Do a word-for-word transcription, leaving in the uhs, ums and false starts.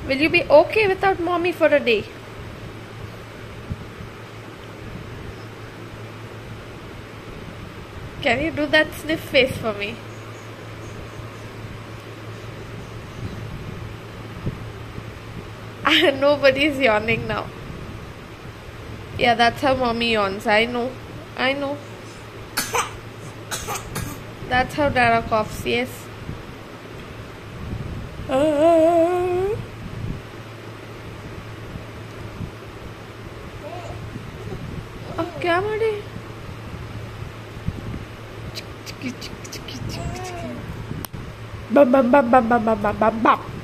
Will you be okay without mommy for a day? Can you do that sniff face for me? Nobody's yawning now. Yeah, that's how mommy yawns. I know. I know. That's how Dara coughs, yes. अब क्या मारे? बम बम बम बम बम बम बम बम